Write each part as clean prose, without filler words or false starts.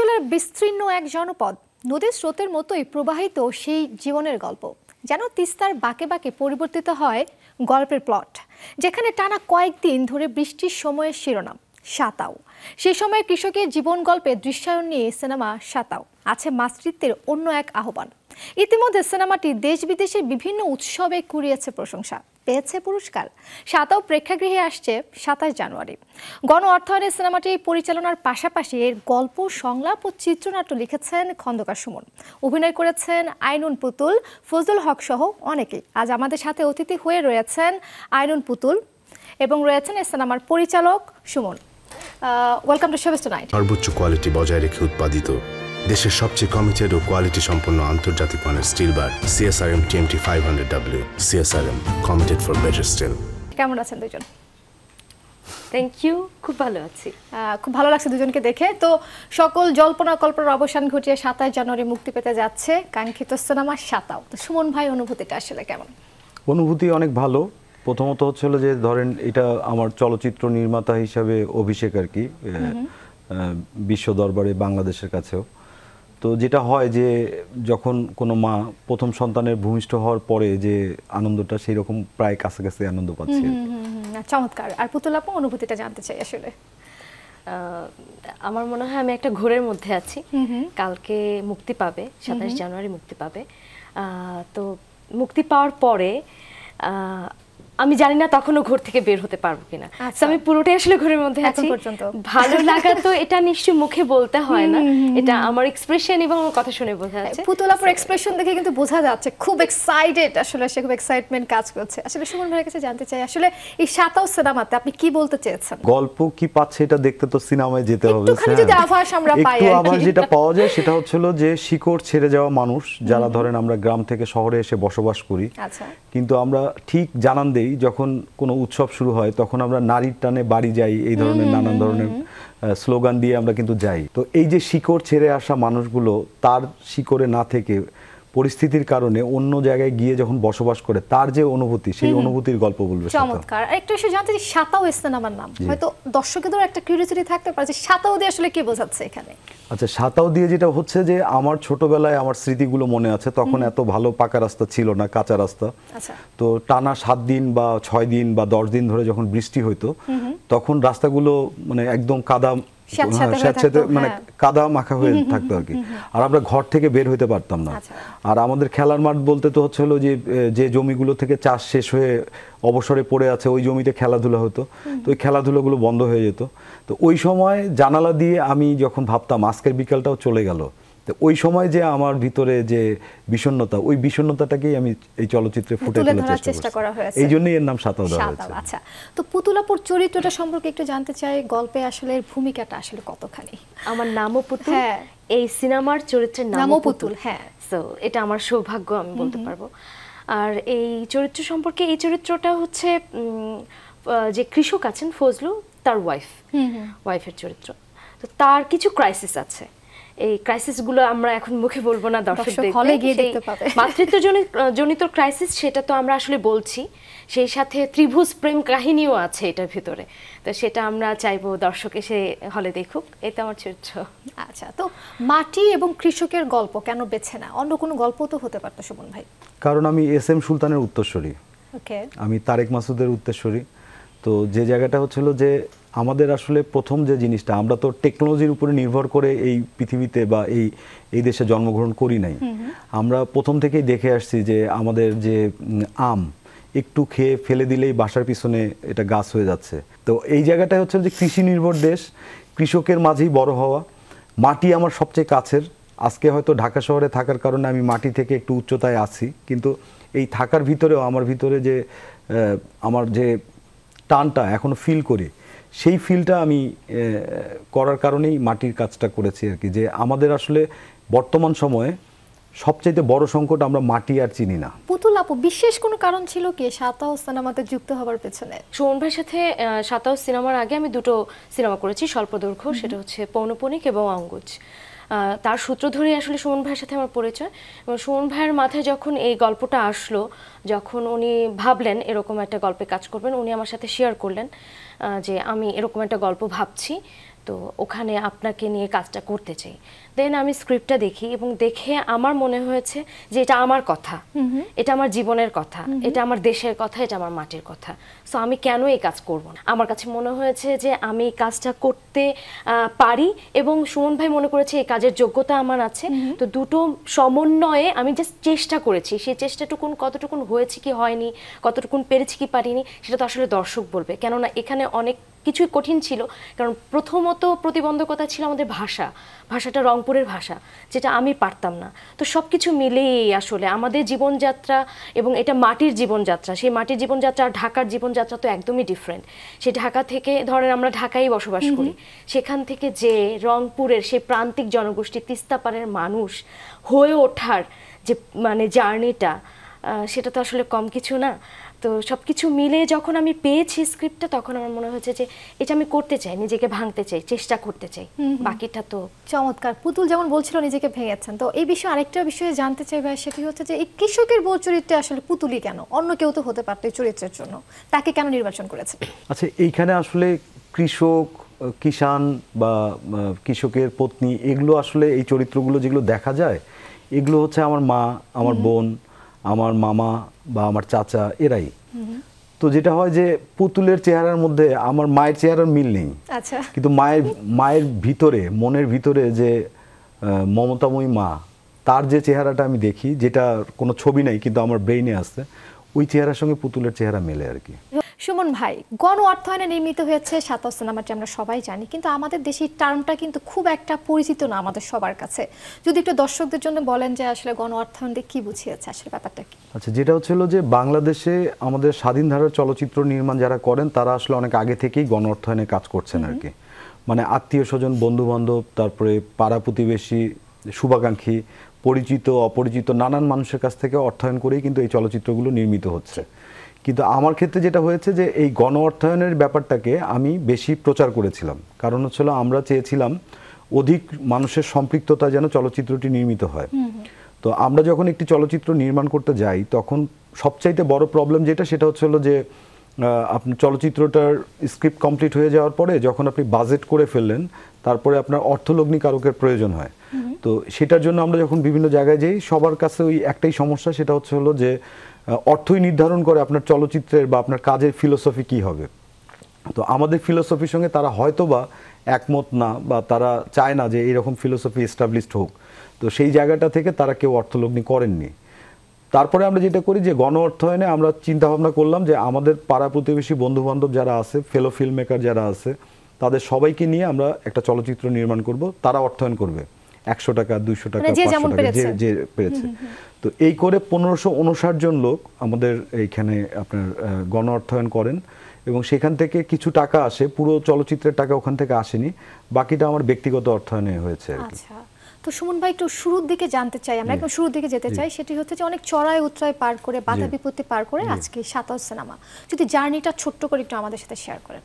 বরিশালের বিস্তীর্ণ এক জনপদ নদীর স্রোতের মতোই প্রবাহিত সেই জীবনের গল্প যেন তিস্তার বাঁকে বাঁকে পরিবর্তিত হয় গল্পের প্লট, যেখানে টানা কয়েকদিন ধরে বৃষ্টির সময়ের শিরোনাম সাঁতাও। সেই সময় কৃষকের জীবন গল্পে দৃশ্যায়ন নিয়ে সিনেমা সাঁতাও আছে মাতৃত্বের অন্য এক আহ্বান। ইতিমধ্যে সিনেমাটি দেশ বিদেশের বিভিন্ন উৎসবে কুড়িয়েছে প্রশংসা, পেয়েছে পুরস্কার। সাঁতাও প্রেক্ষাগৃহে আসছে ২৭ জানুয়ারি। গণ অর্থায়নে সিনেমাটি পরিচালনার পাশাপাশি এর গল্প, সংলাপ ও চিত্রনাট্য লিখেছেন খন্দকার সুমন। অভিনয় করেছেন আইনুন পুতুল, ফজলুল হক সহ অনেকেই। আজ আমাদের সাথে অতিথি হয়ে রয়েছেন আইনুন পুতুল এবং রয়েছেন এই সিনেমার পরিচালক Suman. Welcome to showbiz tonight. সর্বোচ্চ কোয়ালিটি বজায় রেখে উৎপাদিত দেশের সবচেয়ে কমিটেড ও কোয়ালিটি সম্পন্ন আন্তর্জাতিক মানের steel bar CSRM TMT 500W। CSRM committed for better steel. কেমন আছেন দুজন? থ্যাংক ইউ, খুব ভালো আছি। খুব ভালো লাগছে দুজনকে দেখে। তো সকল জল্পনা কল্পনার অবসান ঘটিয়ে ২৭ জানুয়ারি মুক্তি পেতে যাচ্ছে কাঙ্ক্ষিত সিনেমা সাঁতাও। তো সুমন ভাই, অনুভূতিটা আসলে কেমন? অনুভূতি অনেক ভালো। প্রথমত হচ্ছিল যে ধরেন এটা আমার চলচ্চিত্র নির্মাতা হিসাবে অভিষেক আর কি, বিশ্ব দরবারে বাংলাদেশের কাছেও। তো যেটা হয় যে যখন কোনো মা প্রথম সন্তানের ভূমিষ্ঠ হওয়ার পরে যে আনন্দটা, সেই রকম প্রায় কাছাকাছি আনন্দ পাচ্ছি। চমৎকার। আর পুতুল আপু, অনুভূতিটা জানতে চাই আসলে। আমার মনে হয় আমি একটা ঘোরের মধ্যে আছি। কালকে মুক্তি পাবে, ২৭ জানুয়ারি মুক্তি পাবে। তো মুক্তি পাওয়ার পরে আমি জানি না তখনও ঘর থেকে বের হতে পারবো কিনা। আমি পুরোটাই আসলে ঘরের মধ্যে আছি। ভালো লাগা তো এটা নিশ্চয়ই মুখে বলতে হয় না, এটা আমার এক্সপ্রেশন এবং আমার কথা শুনে বোঝা যাচ্ছে। পুতুল আপুর এক্সপ্রেশন দেখে কিন্তু বোঝা যাচ্ছে খুব এক্সাইটেড, আসলে সে খুব এক্সাইটমেন্ট কাজ করছে। আসলে সুমন ভাইয়ের কাছে জানতে চাই, আসলে এই সাঁতাও সিনেমাতে আপনি কি বলতে চেয়েছেন? গল্প কি পাচ্ছে এটা দেখতে তো সিনেমায় যেতে হবে। একটুখানি যদি আভাস আমরা পাই। একটু আভাস যেটা পাওয়া যায় সেটা হচ্ছিল যে শিকড় ছেড়ে যাওয়া মানুষ যারা ধরেন আমরা গ্রাম থেকে শহরে এসে বসবাস করি, কিন্তু আমরা ঠিক জানান দেই যখন কোনো উৎসব শুরু হয় তখন আমরা নারীর টানে বাড়ি যাই, এই ধরনের নানান ধরনের স্লোগান দিয়ে আমরা কিন্তু যাই। তো এই যে শিকড় ছেড়ে আসা মানুষগুলো তার শিকড়ে না থেকে পরিস্থিতির কারণে অন্য জায়গায় গিয়ে যখন বসবাস করে তার যে অনুভূতি, সেই অনুভূতির গল্প বলবে। চমৎকার। একটু এসে জানতে চাই, সাঁতাও সিনেমার নাম, হয়তো দর্শকদের একটা কিউরিওসিটি থাকতে পারে যে সাঁতাও দিয়ে আসলে কি বোঝাচ্ছে এখানে? আচ্ছা, সাঁতাও দিয়ে যেটা হচ্ছে যে আমার ছোটবেলায় আমার স্মৃতিগুলো মনে আছে, তখন এত ভালো পাকা রাস্তা ছিল না, কাঁচা রাস্তা। তো টানা ৭ দিন বা ৬ দিন বা ১০ দিন ধরে যখন বৃষ্টি হইতো তখন রাস্তাগুলো মানে একদম কাদা, মানে কাদা মাখা হয়ে থাকতো আর কি। আর আমরা ঘর থেকে বের হইতে পারতাম না। আর আমাদের খেলার মাঠ বলতে তো হচ্ছে হলো যে জমিগুলো থেকে চাষ শেষ হয়ে অবসরে পড়ে আছে ওই জমিতে খেলাধুলা হতো। তো ওই খেলাধুলাগুলো বন্ধ হয়ে যেত। তো ওই সময় জানালা দিয়ে আমি যখন ভাবতাম আজকের বিকালটাও চলে গেল, তো ওই সময় যে আমার ভিতরে যে বিষণ্ণতা, ওই বিষণ্ণতাটাকেই আমি এই চলচ্চিত্রে ফুটে তোলার চেষ্টা করা হয়েছে। এই জন্যই এর নাম সাঁতাও দেওয়া হয়েছে। আচ্ছা, তো পুতুলাপুর চরিত্রটা সম্পর্কে একটু জানতে চাই, গল্পে আসলে এর ভূমিকাটা আসলে কতখানি? আমার নামও পুতুল, এই সিনেমার চরিত্রের নামও পুতুল। হ্যাঁ, সো এটা আমার সৌভাগ্য আমি বলতে পারবো। আর এই চরিত্র সম্পর্কে, এই চরিত্রটা হচ্ছে যে কৃষক আছেন ফজলু, তার ওয়াইফের চরিত্র। তো তার কিছু ক্রাইসিস আছে, এই ক্রাইসিসগুলো আমরা এখন মুখে বলবো না, দর্শক দেখতে পাবে। মাতৃত্ব জনিত ক্রাইসিস, সেটা তো আমরা আসলে বলছি, সেই সাথে ত্রিভুজ প্রেম কাহিনীও আছে এটার ভিতরে। তো সেটা আমরা চাইবো দর্শক এসে হলে দেখুক। এটা আমার চরিত্র। আচ্ছা, তো মাটি এবং কৃষকের গল্প কেন বেছে না? অন্য কোনো গল্প তো হতে পারতো সুমন ভাই। কারণ আমি SM সুলতানের উত্তরসূরি, আমি তারেক মাসুদের উত্তরসূরি। তো যে জায়গাটা হচ্ছিল যে আমাদের আসলে প্রথম যে জিনিসটা, আমরা তো টেকনোলজির উপরে নির্ভর করে এই পৃথিবীতে বা এই দেশে জন্মগ্রহণ করি নাই। আমরা প্রথম থেকেই দেখে আসছি যে আমাদের যে আম একটু খেয়ে ফেলে দিলেই বাসার পিছনে এটা গাছ হয়ে যাচ্ছে। তো এই জায়গাটায় হচ্ছে যে কৃষি নির্ভর দেশ, কৃষকের মাঝেই বড় হওয়া। মাটি আমার সবচেয়ে কাছের। আজকে হয়তো ঢাকা শহরে থাকার কারণে আমি মাটি থেকে একটু উচ্চতায় আছি, কিন্তু এই থাকার ভিতরেও আমার ভিতরে যে আমার যে টানটা এখনো ফিল করি, সেই ফিলটা আমি করার কারণেই মাটির কাজটা করেছি আর কি। যে আমাদের আসলে বর্তমান সময়ে সবচেয়ে বড় সংকট আমরা মাটি আর চিনি না। পুতুল আপু, বিশেষ কোনো কারণ ছিল কি সাঁতাও সিনেমাতে যুক্ত হওয়ার পেছনে? সুমন ভাইয়ের সাথে সাঁতাও সিনেমার আগে আমি দুটো সিনেমা করেছি স্বল্পদৈর্ঘ্য, সেটা হচ্ছে পৌনপুনিক এবং অঙ্গুজ। তার সূত্র ধরে আসলে সুমন ভাইয়ের সাথে আমার পরিচয়। এবং সুমন ভাইয়ের মাথায় যখন এই গল্পটা আসলো, যখন উনি ভাবলেন এরকম একটা গল্পে কাজ করবেন, উনি আমার সাথে শেয়ার করলেন যে আমি এরকম একটা গল্প ভাবছি, তো ওখানে আপনাকে নিয়ে কাজটা করতে চাই। দেন আমি স্ক্রিপ্টটা দেখি এবং দেখে আমার মনে হয়েছে যে এটা আমার কথা, এটা আমার জীবনের কথা, এটা আমার দেশের কথা, এটা আমার মাটির কথা। সো আমি কেন এই কাজ করব না? আমার কাছে মনে হয়েছে যে আমি এই কাজটা করতে পারি এবং সুমন ভাই মনে করেছে এই কাজের যোগ্যতা আমার আছে। তো দুটো সমন্বয়ে আমি জাস্ট চেষ্টা করেছি, সেই চেষ্টাটুকুন কতটুকুন হয়েছে কি হয়নি, কতটুকুন পেরেছি কি পারিনি সেটা তো আসলে দর্শক বলবে। কেননা এখানে অনেক কিছুই কঠিন ছিল, কারণ প্রথমত প্রতিবন্ধকতা ছিল আমাদের ভাষাটা রংপুরের ভাষা, যেটা আমি পারতাম না। তো সব কিছু মিলেই আসলে আমাদের জীবনযাত্রা এবং এটা মাটির জীবনযাত্রা, সেই মাটির জীবনযাত্রা আর ঢাকার জীবনযাত্রা তো একদমই ডিফারেন্ট। সেই ঢাকা থেকে ধরেন আমরা ঢাকায় বসবাস করি, সেখান থেকে যে রংপুরের সেই প্রান্তিক জনগোষ্ঠী তিস্তাপাড়ের মানুষ হয়ে ওঠার যে মানে জার্নিটা, সেটা তো আসলে কম কিছু না। তো সব কিছু মিলে যখন আমি পেয়েছি স্ক্রিপ্টটা, তখন আমার মনে হয়েছে যে এটা আমি করতে চাই, নিজেকে ভাঙতে চাই, চেষ্টা করতে চাই, বাকিটা তো। চমৎকার। পুতুল যেমন বলছিল নিজেকে ভেঙেছেন, তো এই বিষয়ে আরেকটা বিষয়ে জানতে চাই ভাই, সেটি হচ্ছে যে এই কৃষকের বউ চরিত্রে আসলে পুতুলই কেন? অন্য কেউ তো হতে পারতো এই চরিত্রের জন্য, তাকে কেন নির্বাচন করেছেন? আচ্ছা, এইখানে আসলে কৃষক, কিষান বা কৃষকের পত্নী, এগুলো আসলে এই চরিত্রগুলো যেগুলো দেখা যায়, এগুলো হচ্ছে আমার মা, আমার বোন, আমার মামা বা আমার চাচা, এরাই। তো যেটা হয় যে পুতুলের চেহারার মধ্যে আমার মায়ের চেহারার মিল নেই। আচ্ছা। কিন্তু মায়ের ভিতরে, মনের ভিতরে যে মমতাময়ী মা, তার যে চেহারাটা আমি দেখি, যেটা কোনো ছবি নাই কিন্তু আমার ব্রেইনে আসছে, ওই চেহারার সঙ্গে পুতুলের চেহারা মেলে আর কি। সুমন ভাই, গণ অর্থায়নে নির্মিত হয়েছে ৭ সিনেমাটি আমরা সবাই জানি, কিন্তু আমাদের দেশে টার্মটা কিন্তু খুব একটা পরিচিত না আমাদের সবার কাছে। যদি একটু দর্শকদের জন্য বলেন যে আসলে গণ অর্থায়ন দিয়ে কি বুঝিয়েছে, আসলে ব্যাপারটা কি? আচ্ছা, যেটা হচ্ছিল যে বাংলাদেশে আমাদের স্বাধীন ধারার চলচ্চিত্র নির্মাণ যারা করেন, তারা আসলে অনেক আগে থেকেই গণ অর্থায়নে কাজ করছেন আর কি। মানে আত্মীয় স্বজন, বন্ধু বান্ধব, তারপরে পাড়া প্রতিবেশী, শুভাকাঙ্ক্ষী, পরিচিত অপরিচিত নানান মানুষের কাছ থেকে অর্থায়ন করেই কিন্তু এই চলচ্চিত্রগুলো নির্মিত হচ্ছে। কিন্তু আমার ক্ষেত্রে যেটা হয়েছে যে এই গণ অর্থায়নের ব্যাপারটাকে আমি বেশি প্রচার করেছিলাম, কারণ হচ্ছিল আমরা চেয়েছিলাম অধিক মানুষের সম্পৃক্ততা যেন চলচ্চিত্রটি নির্মিত হয়। তো আমরা যখন একটি চলচ্চিত্র নির্মাণ করতে যাই, তখন সবচাইতে বড় প্রবলেম যেটা, সেটা হচ্ছিল যে আপনি চলচ্চিত্রটার স্ক্রিপ্ট কমপ্লিট হয়ে যাওয়ার পরে যখন আপনি বাজেট করে ফেললেন, তারপরে আপনার অর্থলগ্নি কারকের প্রয়োজন হয়। তো সেটার জন্য আমরা যখন বিভিন্ন জায়গায় যাই, সবার কাছে ওই একটাই সমস্যা, সেটা হলো যে অর্থই নির্ধারণ করে আপনার চলচ্চিত্রের বা আপনার কাজের ফিলোসফি কি হবে। তো আমাদের ফিলোসফির সঙ্গে তারা হয়তো বা একমত না, বা তারা চায় না যে এইরকম ফিলোসফি এস্টাবলিশড হোক। তো সেই জায়গাটা থেকে তারা কেউ অর্থলগ্নি করেননি। তারপরে আমরা যেটা করি যে গণ অর্থায়নে আমরা চিন্তা ভাবনা করলাম যে আমাদের পাড়া প্রতিবেশী, বন্ধু বান্ধব যারা আছে, ফেলো ফিল্ম মেকার যারা আছে, তাদের সবাইকে নিয়ে আমরা একটা চলচ্চিত্র নির্মাণ করব। তারা অর্থায়ন করবে 100 টাকা, 200 টাকা, 500 টাকা, যে পেরেছে। তো এই করে 1559 জন লোক আমাদের এইখানে আপনার গণ অর্থায়ন করেন, এবং সেখান থেকে কিছু টাকা আসে, পুরো চলচ্চিত্রের টাকা ওখান থেকে আসেনি, বাকিটা আমার ব্যক্তিগত অর্থায়নে হয়েছে আর কি। আচ্ছা, তো সুমন ভাই একটু শুরুর দিকে জানতে চাই, আমরা একদম শুরুর দিকে যেতে চাই। সেটি হচ্ছে যে অনেক চড়াই উতরাই পার করে, বাধা বিপত্তি পার করে আজকে ৭ সিনেমা। যদি জার্নিটা ছোট্ট করে একটু আমাদের সাথে শেয়ার করেন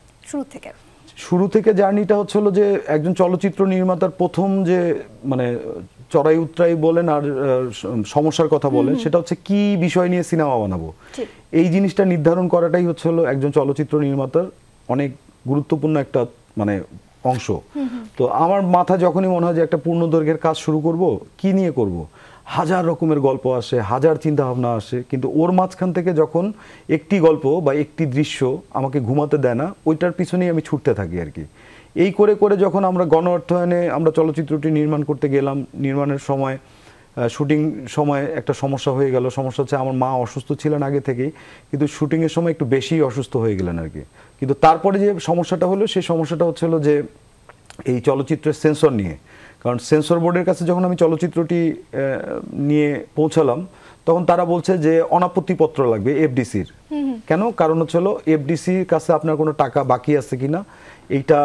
শুরু থেকে জার্নিটা হচ্ছিল যে একজন চলচ্চিত্র নির্মাতার প্রথম যে মানে চড়াই উতরাই বলেন আর সমস্যার কথা বলেন, সেটা হচ্ছে কি বিষয় নিয়ে সিনেমা বানাবো, এই জিনিসটা নির্ধারণ করাটাই হচ্ছিল একজন চলচ্চিত্র নির্মাতার অনেক গুরুত্বপূর্ণ একটা মানে অংশ। তো আমার মাথা যখনই মনে হয় যে একটা পূর্ণদৈর্ঘ্যের কাজ শুরু করব, কি নিয়ে করব, হাজার রকমের গল্প আসে, হাজার চিন্তা ভাবনা আসে, কিন্তু ওর মাঝখান থেকে যখন একটি গল্প বা একটি দৃশ্য আমাকে ঘুমাতে দেয় না, ওইটার পিছনেই আমি ছুটতে থাকি আর কি। এই করে করে যখন আমরা গণ অর্থায়নে আমরা চলচ্চিত্রটি নির্মাণ করতে গেলাম, নির্মাণের সময় শুটিং সময় একটা সমস্যা হয়ে গেল। সমস্যা হচ্ছে আমার মা অসুস্থ ছিলেন আগে থেকেই, কিন্তু শুটিংয়ের সময় একটু বেশি অসুস্থ হয়ে গেলেন আর কি। কিন্তু তারপরে যে সমস্যাটা হলো, সেই সমস্যাটা হচ্ছিল যে এই চলচ্চিত্রের সেন্সর নিয়ে। কারণ সেন্সর বোর্ডের কাছে যখন আমি চলচ্চিত্রটি নিয়ে পৌঁছালাম, তখন তারা বলছে যে অনাপত্তিপত্র লাগবে এফডিসির। কেন? কারণ হচ্ছিল এফডিসির কাছে আপনার কোনো টাকা বাকি আছে কিনা এইটা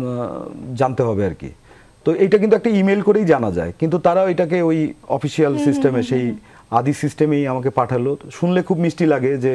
জানতে হবে আর কি। তো এইটা কিন্তু একটা ইমেল করেই জানা যায়, কিন্তু তারা এটাকে ওই অফিসিয়াল সিস্টেমে, সেই আদি সিস্টেমেই আমাকে পাঠালো। শুনলে খুব মিষ্টি লাগে যে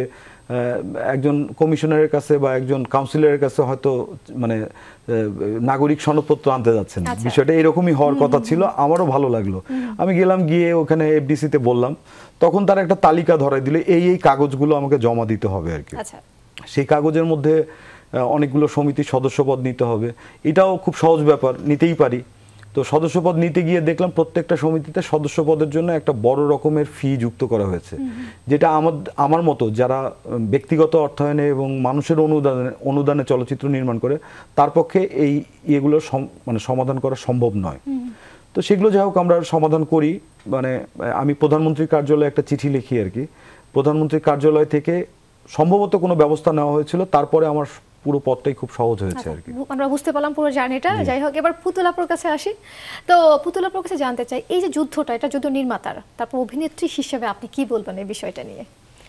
একজন কমিশনারের কাছে বা একজন কাউন্সিলরের কাছে হয়তো মানে নাগরিক সনদপত্র আনতে যাচ্ছেন, বিষয়টা এরকমই হওয়ার কথা ছিল। আমারও ভালো লাগলো। আমি গেলাম, গিয়ে ওখানে এফডিসিতে বললাম, তখন তারা একটা তালিকা ধরাই দিল, এই এই কাগজগুলো আমাকে জমা দিতে হবে আর কি। সেই কাগজের মধ্যে অনেকগুলো সমিতির সদস্যপদ নিতে হবে, এটাও খুব সহজ ব্যাপার, নিতেই পারি। তো সদস্যপদ নিতে গিয়ে দেখলাম প্রত্যেকটা সমিতিতে সদস্যপদের জন্য একটা বড় রকমের ফি যুক্ত করা হয়েছে, যেটা আমার মতো যারা ব্যক্তিগত অর্থায়নে এবং মানুষের অনুদানে চলচ্চিত্র নির্মাণ করে তার পক্ষে এই ইয়েগুলো মানে সমাধান করা সম্ভব নয়। তো সেগুলো যাই হোক আমরা সমাধান করি, মানে আমি প্রধানমন্ত্রীর কার্যালয়ে একটা চিঠি লিখি আর কি, প্রধানমন্ত্রীর কার্যালয় থেকে সম্ভবত কোনো ব্যবস্থা নেওয়া হয়েছিল, তারপরে আমার পুরো পথটাই খুব সহজ হয়েছে আর কি। আমরা বুঝতে পারলাম পুরো জার্নিটা। যাই হোক, এবার পুতুল আপুর কাছে আসি। তো পুতুল আপুর কাছে জানতে চাই, এই যে যুদ্ধটা, এটা যুদ্ধ নির্মাতার, তারপর অভিনেত্রী হিসেবে আপনি কি বলবেন এই বিষয়টা নিয়ে?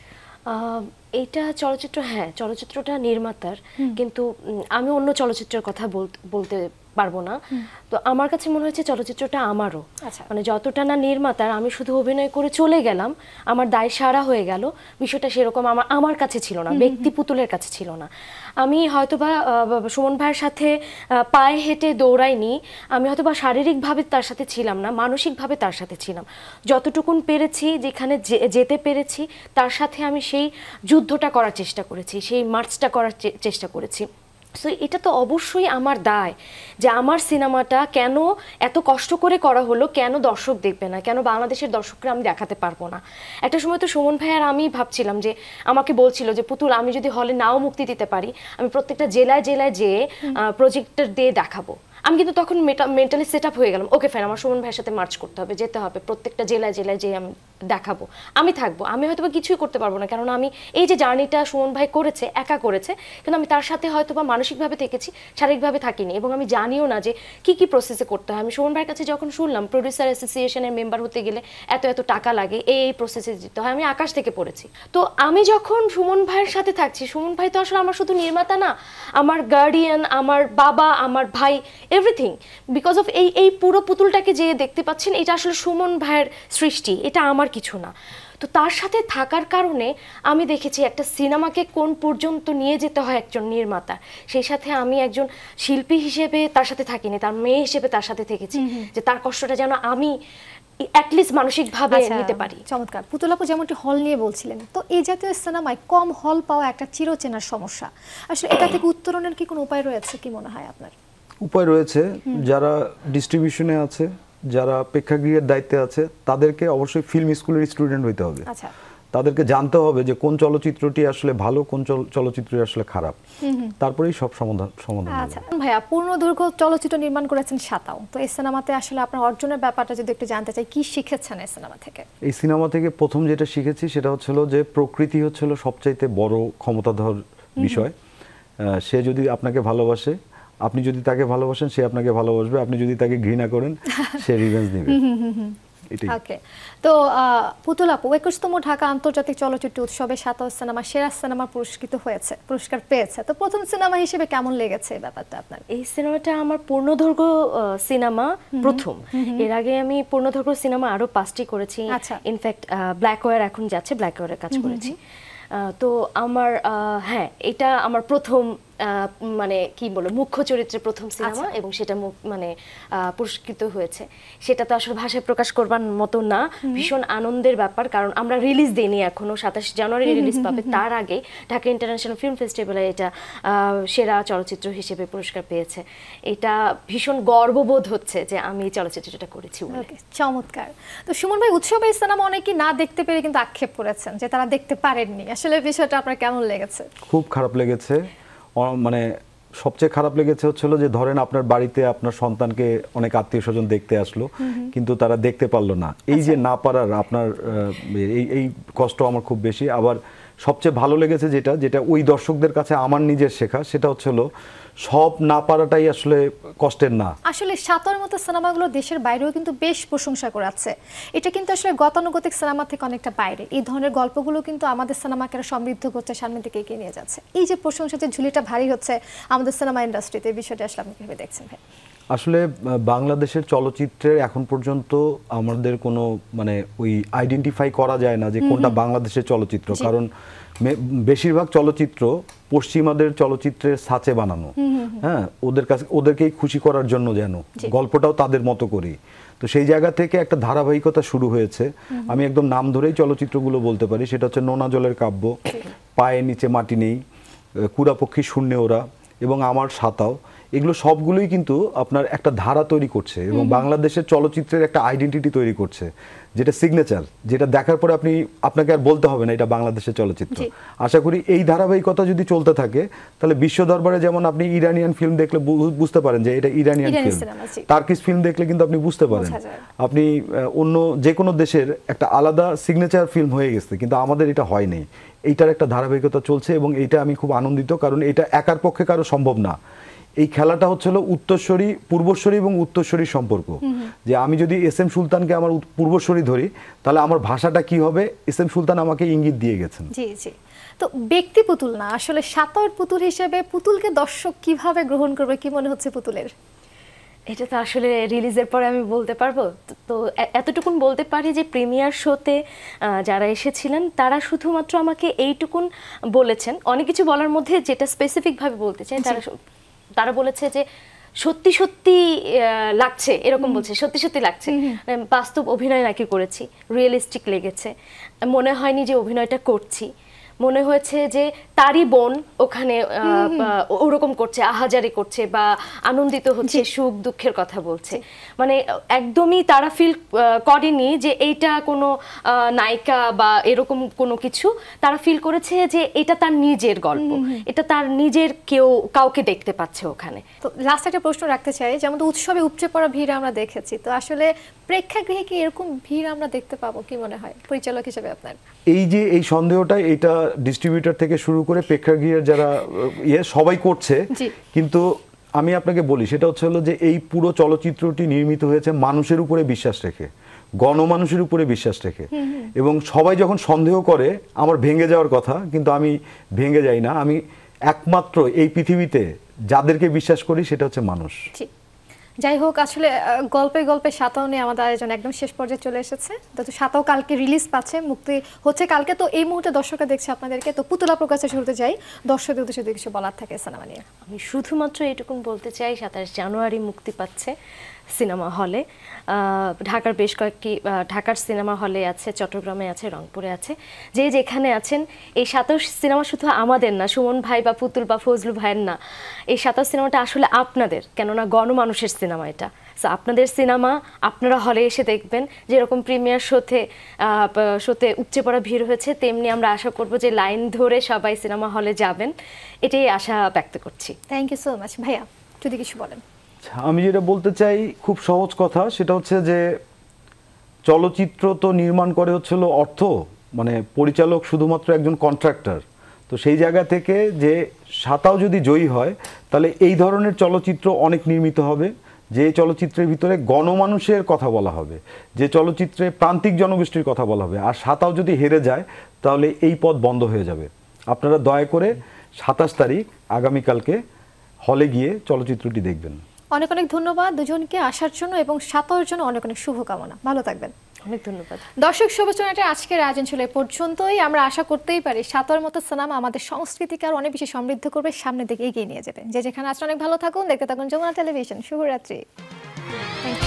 এটা চলচ্চিত্র, হ্যাঁ চলচ্চিত্রটা নির্মাতার, কিন্তু আমি অন্য চলচ্চিত্রের কথা বলতে পারবো না। তো আমার কাছে মনে হচ্ছে চলচ্চিত্রটা আমারও, মানে যতটা না নির্মাতার, আমি শুধু অভিনয় করে চলে গেলাম, আমার দায় সারা হয়ে গেল, বিষয়টা সেরকম আমার কাছে ছিল না, ব্যক্তি পুতুলের কাছে ছিল না। আমি হয়তোবা সুমন ভাইয়ের সাথে পায়ে হেঁটে দৌড়াইনি, আমি হয়তোবা শারীরিকভাবে তার সাথে ছিলাম না, মানসিকভাবে তার সাথে ছিলাম। যতটুকুন পেরেছি, যেখানে যেতে পেরেছি, তার সাথে আমি সেই যুদ্ধটা করার চেষ্টা করেছি, সেই মার্চটা করার চেষ্টা করেছি। সো এটা তো অবশ্যই আমার দায় যে আমার সিনেমাটা কেন এত কষ্ট করে করা হলো, কেন দর্শক দেখবে না, কেন বাংলাদেশের দর্শকরা আমি দেখাতে পারবো না। একটা সময় তো সুমন ভাই আর আমি ভাবছিলাম যে, আমাকে বলছিল যে পুতুল আমি যদি হলে নাও মুক্তি দিতে পারি, আমি প্রত্যেকটা জেলায় জেলায় যেয়ে প্রজেক্টর দিয়ে দেখাবো। আমি কিন্তু তখন মেন্টালি সেট আপ হয়ে গেলাম, ওকে ফাইন, আমার সুমন ভাইয়ের সাথে মার্চ করতে হবে, যেতে হবে, প্রত্যেকটা জেলায় জেলায় যেয়ে আমি দেখাবো, আমি থাকবো। আমি হয়তো বা কিছুই করতে পারবো না, কারণ আমি এই যে জার্নিটা সুমন ভাই করেছে, একা করেছে, কিন্তু আমি তার সাথে হয়তো বা মানসিকভাবে থেকেছি, শারীরিকভাবে থাকিনি, এবং আমি জানিও না যে কি কি প্রসেসে করতে হয়। আমি সুমন ভাইয়ের কাছে যখন শুনলাম প্রডিউসার অ্যাসোসিয়েশনের মেম্বার হতে গেলে এত এত টাকা লাগে, এই প্রসেসে যেতে হয়, আমি আকাশ থেকে পড়েছি। তো আমি যখন সুমন ভাইয়ের সাথে থাকছি, সুমন ভাই তো আসলে আমার শুধু নির্মাতা না, আমার গার্ডিয়ান, আমার বাবা, আমার ভাই, এভরিথিং। বিকজ অফ এই পুরো পুতুলটাকে যে দেখতে পাচ্ছেন, এটা আসলে সুমন ভাইয়ের সৃষ্টি, এটা আমার কিছু না। তো তার সাথে থাকার কারণে আমি দেখেছি একটা সিনেমাকে কোন পর্যন্ত নিয়ে যেতে হয় একজন নির্মাতা। সেই সাথে আমি একজন শিল্পী হিসেবে তার সাথে থাকিনি, তার মেয়ে হিসেবে তার সাথে থেকেছি, যে তার কষ্টটা যেন আমি অ্যাটলিস্ট মানসিকভাবে নিতে পারি। চমৎকার। পুতুল আপু যেমনটি হল নিয়ে বলছিলেন, তো এই জাতীয় সিনেমায় কম হল পাওয়া একটা চিরচেনার সমস্যা, আসলে এটা থেকে উত্তরণের কি কোনো উপায় রয়েছে, কি মনে হয় আপনার? উপায় রয়েছে, যারা ডিস্ট্রিবিউশনে আছে, যারা প্রেক্ষাগৃহের দায়িত্বে আছে, তাদেরকে অবশ্যই ফিল্ম স্কুলের স্টুডেন্ট হইতে হবে। তাদেরকে জানতে হবে যে কোন চলচ্চিত্রটি আসলে ভালো, কোন চলচ্চিত্রটি আসলে খারাপ, তারপরেই সব সমাধান। আচ্ছা ভাইয়া, পূর্ণদৈর্ঘ্য চলচ্চিত্র নির্মাণ করেছেন সাতাও, তো এই সিনেমাতে আসলে আপনার অর্জনের ব্যাপারটা যদি একটু জানতে চাই, কি শিখেছেন এই সিনেমা থেকে? এই সিনেমা থেকে প্রথম যেটা শিখেছি সেটা হচ্ছিল যে প্রকৃতি হচ্ছিল সবচাইতে বড় ক্ষমতাধর বিষয়। সে যদি আপনাকে ভালোবাসে, আপনি যদি তাকে ভালোবাসেন, সে আপনাকে ভালোবাসবে, আপনি যদি তাকে ঘৃণা করেন, সে রিভেঞ্জ নেবে। ওকে, তো পুতুল আপু 21তম ঢাকা আন্তর্জাতিক চলচ্চিত্র উৎসবে সাতাও সিনেমা সেরা সিনেমা পুরস্কার পেয়েছে, তো প্রথম সিনেমা হিসেবে কেমন লেগেছে এই ব্যাপারটা আপনার? এই সিনেমাটা আমার পূর্ণদৈর্ঘ্য সিনেমা প্রথম। এর আগে আমি পূর্ণদৈর্ঘ্য সিনেমা আরো 5টি করেছি, ইনফ্যাক্ট ব্ল্যাক ওয়্যার এখন যাচ্ছে, ব্ল্যাক ওয়্যারের কাজ করেছি। তো আমার হ্যাঁ, এটা আমার প্রথম মানে কি বলবো, মুখ্য চরিত্রের প্রথম সিনেমা, এবং সেটা মানে পুরস্কৃত হয়েছে। সেটা তো আসলে ভাষায় প্রকাশ করবার মতো না, ভীষণ আনন্দের ব্যাপার, কারণ আমরা রিলিজ দিইনি এখনো, 27 জানুয়ারি রিলিজ পাবে। তার আগে ঢাকা ইন্টারন্যাশনাল ফিল্ম ফেস্টিভ্যালে এটা সেরা চলচ্চিত্র হিসেবে পুরস্কার পেয়েছে। এটা ভীষণ গর্ববোধ হচ্ছে যে আমি এই চলচ্চিত্রটা করেছি। চমৎকার। তো সুমন ভাই, উৎসবে এই সিনেমা অনেকেই না দেখতে পেরে কিন্তু আক্ষেপ করেছেন যে তারা দেখতে পারেননি, আসলে বিষয়টা আপনার কেমন লেগেছে? খুব খারাপ লেগেছে, মানে সবচেয়ে খারাপ লেগেছে হচ্ছিল যে ধরেন আপনার বাড়িতে আপনার সন্তানকে অনেক আত্মীয় স্বজন দেখতে আসলো, কিন্তু তারা দেখতে পারলো না। এই যে না পারার আপনার এই কষ্ট আমার খুব বেশি। আবার সবচেয়ে ভালো লেগেছে যেটা ওই দর্শকদের কাছে আমার নিজের শেখা, সেটা হচ্ছিল সব না পারাটাই আসলে কষ্টের না। আসলে সাতার মতো সিনেমাগুলো দেশের বাইরেও কিন্তু বেশ প্রশংসা করাচ্ছে, এটা কিন্তু আসলে গতানুগতিক সিনেমা থেকে অনেকটা বাইরে। এই ধরনের গল্পগুলো কিন্তু আমাদের সিনেমাকে সমৃদ্ধ করছে, সামনের দিকে এগিয়ে নিয়ে যাচ্ছে। এই যে প্রশংসা, যে ঝুলিটা ভারী হচ্ছে আমাদের সিনেমা ইন্ডাস্ট্রিতে, এই বিষয়টা আসলে আপনি কিভাবে দেখছেন ভাই? আসলে বাংলাদেশের চলচ্চিত্রের এখন পর্যন্ত আমাদের কোনো মানে ওই আইডেন্টিফাই করা যায় না যে কোনটা বাংলাদেশের চলচ্চিত্র, কারণ বেশিরভাগ চলচ্চিত্র পশ্চিমাদের চলচ্চিত্রের সাচে বানানো। হ্যাঁ, ওদেরকেই খুশি করার জন্য, যেন গল্পটাও তাদের মতো করি। তো সেই জায়গা থেকে একটা ধারাবাহিকতা শুরু হয়েছে। আমি একদম নাম ধরেই চলচ্চিত্রগুলো বলতে পারি, সেটা হচ্ছে নোনা জলের কাব্য, পায়ের নিচে মাটি নেই, কুড়াপক্ষী শূন্য ওরা এবং আমার সাতাও, এগুলো সবগুলোই কিন্তু আপনার একটা ধারা তৈরি করছে এবং বাংলাদেশের চলচ্চিত্রের একটা আইডেন্টিটি তৈরি করছে, যেটা সিগনেচার, যেটা দেখার পরে আপনাকে আর বলতে হবে না এটা বাংলাদেশের চলচ্চিত্র। আশা করি এই ধারাবাহিকতা যদি চলতে থাকে তাহলে বিশ্ব দরবারে যেমন আপনি ইরানিয়ান ফিল্ম দেখলে বুঝতে পারেন যে এটা ইরানিয়ান ফিল্ম, টার্কিশ ফিল্ম দেখলে কিন্তু আপনি বুঝতে পারেন আপনি অন্য যে কোনো দেশের একটা আলাদা সিগনেচার ফিল্ম হয়ে গেছে, কিন্তু আমাদের এটা হয়নি। এইটার একটা ধারাবাহিকতা চলছে এবং এইটা আমি খুব আনন্দিত, কারণ এটা একার পক্ষে কারো সম্ভব না। এই খেলাটা হচ্ছে উত্তরসূরি, পূর্বসূরি এবং উত্তরসূরির সম্পর্ক। যে আমি যদি এস এম সুলতানকে আমার পূর্বসূরি ধরি তাহলে আমার ভাষাটা কি হবে, এস এম সুলতান আমাকে ইঙ্গিত দিয়ে গেছেন। জি জি। তো ব্যক্তি পুতুল না, আসলে সাতর পুতুল হিসেবে পুতুলকে দর্শক কিভাবে গ্রহণ করবে, কি মনে হচ্ছে পুতুলের? এটা তো আসলে রিলিজের পরে আমি বলতে পারবো। তো এতটুকুন বলতে পারি যে প্রিমিয়ার শোতে যারা এসেছিলেন তারা শুধুমাত্র আমাকে এইটুকুন বলেছেন, অনেক কিছু বলার মধ্যে যেটা স্পেসিফিকভাবে বলতে চাই, তারা বলেছে যে সত্যি সত্যি লাগছে, এরকম বলছে, সত্যি সত্যি লাগছে, বাস্তব অভিনয় নাকি করেছি, রিয়েলিস্টিক লেগেছে, মনে হয়নি যে অভিনয়টা করছি, মনে হয়েছে যে তারই বোন ওখানে ওরকম করছে, আহাজারি করছে বা আনন্দিত হচ্ছে, সুখ দুঃখের কথা বলছে। মানে একদমই তারা ফিল করেনি যে এইটা কোনো নায়িকা বা এরকম কোনো কিছু, তারা ফিল করেছে যে এটা তার নিজের গল্প, এটা তার নিজের কাউকে দেখতে পাচ্ছে ওখানে। তো লাস্ট একটা প্রশ্ন রাখতে চাই, যেমন উৎসবে উপচে পড়া ভিড় আমরা দেখেছি, তো আসলে প্রেক্ষাগৃহে কি এরকম ভিড় আমরা দেখতে পাবো, কি মনে হয় পরিচালক হিসেবে আপনার? এই যে এই সন্দেহটা, এটা ডিস্ট্রিবিউটর থেকে শুরু করে প্রেক্ষাগৃহের যারা সবাই করছে, কিন্তু আমি আপনাকে বলি সেটা হচ্ছে যে এই পুরো চলচ্চিত্রটি নির্মিত হয়েছে মানুষের উপরে বিশ্বাস রেখে, গণমানুষের উপরে বিশ্বাস রেখে, এবং সবাই যখন সন্দেহ করে আমার ভেঙে যাওয়ার কথা, কিন্তু আমি ভেঙে যাই না। আমি একমাত্র এই পৃথিবীতে যাদেরকে বিশ্বাস করি সেটা হচ্ছে মানুষ। যাই হোক, আসলে গল্পে গল্পে সাতাও নিয়ে আমাদের আয়োজন একদম শেষ পর্যায়ে চলে এসেছে। তো সাতাও কালকে রিলিজ পাচ্ছে, মুক্তি হচ্ছে কালকে। তো এই মুহূর্তে দর্শকরা দেখছে আপনাদেরকে, তো পুতুলা প্রকাশে শুরুতে যাই, দর্শকদের উদ্দেশ্যে যদি কিছু বলার থাকে সিনেমা নিয়ে। আমি শুধুমাত্র এটুকুন বলতে চাই, 27 জানুয়ারি মুক্তি পাচ্ছে সিনেমা হলে। ঢাকার বেশ কয়েকটি ঢাকার সিনেমা হলে আছে, চট্টগ্রামে আছে, রংপুরে আছে। যে যেখানে আছেন, এই 27 সিনেমা শুধু আমাদের না, সুমন ভাই বা পুতুল বা ফজলু ভাইয়ের না, এই 27 সিনেমাটা আসলে আপনাদের, কেননা গণমানুষের সিনেমা এটা। সো আপনাদের সিনেমা আপনারা হলে এসে দেখবেন। যেরকম প্রিমিয়ার শোতে উপচে পড়া ভিড় হয়েছে, তেমনি আমরা আশা করব যে লাইন ধরে সবাই সিনেমা হলে যাবেন, এটাই আশা ব্যক্ত করছি। Thank you so much. ভাইয়া যদি কিছু বলেন। আমি যেটা বলতে চাই খুব সহজ কথা, সেটা হচ্ছে যে চলচ্চিত্র তো নির্মাণ করে হচ্ছিল অর্থ, মানে পরিচালক শুধুমাত্র একজন কন্ট্রাক্টর। তো সেই জায়গা থেকে যে সাতাও যদি জয়ী হয় তাহলে এই ধরনের চলচ্চিত্র অনেক নির্মিত হবে, যে চলচ্চিত্রের ভিতরে গণমানুষের কথা বলা হবে, যে চলচ্চিত্রে প্রান্তিক জনগোষ্ঠীর কথা বলা হবে। আর সাতাও যদি হেরে যায় তাহলে এই পথ বন্ধ হয়ে যাবে। আপনারা দয়া করে 27 তারিখ আগামীকালকে হলে গিয়ে চলচ্চিত্রটি দেখবেন। অনেক অনেক ধন্যবাদ দুজনকে আসার জন্য এবং সাতাওর জন্য অনেক অনেক শুভকামনা। ভালো থাকবেন। অনেক ধন্যবাদ। দর্শক, শুভচনাটার আজকের আয়োজন ছিল এ পর্যন্তই। আমরা আশা করতেই পারি সাতাওর মতো সিনেমা আমাদের সংস্কৃতিকে আর অনেক বেশি সমৃদ্ধ করবে, সামনের দিকে এগিয়ে নিয়ে যাবে। যে যেখানে আছেন অনেক ভালো থাকুন, দেখতে থাকুন যমুনা টেলিভিশন। শুভরাত্রি। Thank you.